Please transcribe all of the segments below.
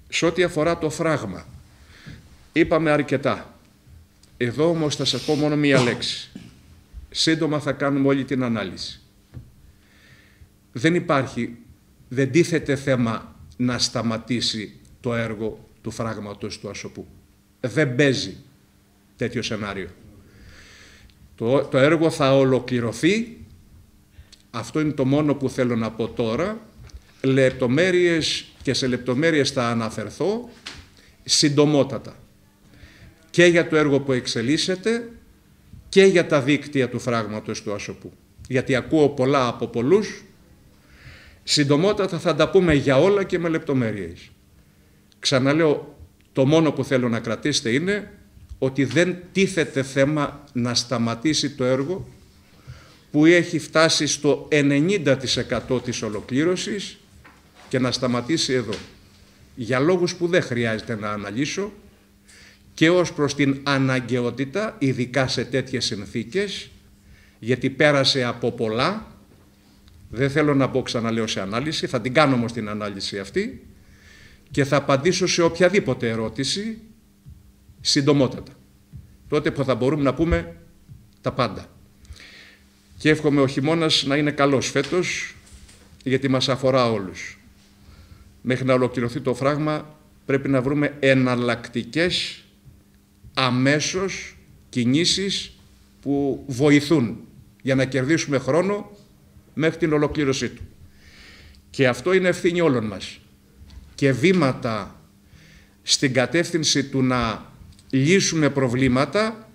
Σε ό,τι αφορά το φράγμα, είπαμε αρκετά. Εδώ όμως θα σας πω μόνο μία λέξη. Σύντομα θα κάνουμε όλη την ανάλυση. Δεν τίθεται θέμα να σταματήσει το έργο του φράγματος του Ασωπού. Δεν παίζει τέτοιο σενάριο. Το έργο θα ολοκληρωθεί, αυτό είναι το μόνο που θέλω να πω τώρα, σε λεπτομέρειες θα αναφερθώ συντομότατα. Και για το έργο που εξελίσσεται και για τα δίκτυα του φράγματος του Ασωπού. Γιατί ακούω πολλά από πολλούς, συντομότατα θα τα πούμε για όλα και με λεπτομέρειες. Ξαναλέω, το μόνο που θέλω να κρατήσετε είναι ότι δεν τίθεται θέμα να σταματήσει το έργο που έχει φτάσει στο 90% της ολοκλήρωσης και να σταματήσει εδώ. Για λόγους που δεν χρειάζεται να αναλύσω και ως προς την αναγκαιότητα, ειδικά σε τέτοιες συνθήκες, γιατί πέρασε από πολλά, δεν θέλω να πω ξαναλέω σε ανάλυση, θα την κάνω όμως την ανάλυση αυτή και θα απαντήσω σε οποιαδήποτε ερώτηση συντομότατα. Τότε που θα μπορούμε να πούμε τα πάντα. Και εύχομαι ο χειμώνας να είναι καλός φέτος, γιατί μας αφορά όλους. Μέχρι να ολοκληρωθεί το φράγμα πρέπει να βρούμε εναλλακτικές αμέσως κινήσεις που βοηθούν για να κερδίσουμε χρόνο μέχρι την ολοκλήρωσή του. Και αυτό είναι ευθύνη όλων μας. Και βήματα στην κατεύθυνση του να λύσουμε προβλήματα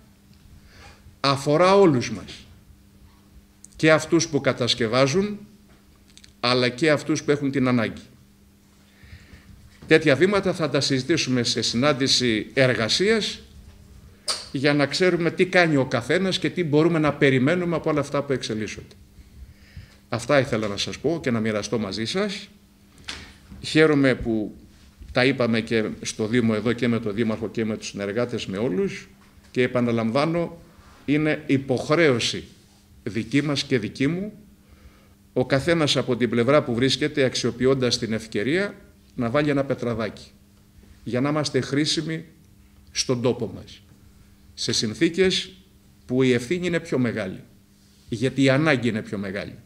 αφορά όλους μας. Και αυτούς που κατασκευάζουν, αλλά και αυτούς που έχουν την ανάγκη. Τέτοια βήματα θα τα συζητήσουμε σε συνάντηση εργασίας για να ξέρουμε τι κάνει ο καθένας και τι μπορούμε να περιμένουμε από όλα αυτά που εξελίσσονται. Αυτά ήθελα να σας πω και να μοιραστώ μαζί σας. Χαίρομαι που τα είπαμε και στο Δήμο εδώ και με τον Δήμαρχο και με τους συνεργάτες, με όλους, και επαναλαμβάνω, είναι υποχρέωση δική μας και δική μου ο καθένας από την πλευρά που βρίσκεται, αξιοποιώντας την ευκαιρία, να βάλει ένα πετραδάκι για να είμαστε χρήσιμοι στον τόπο μας, σε συνθήκες που η ευθύνη είναι πιο μεγάλη, γιατί η ανάγκη είναι πιο μεγάλη.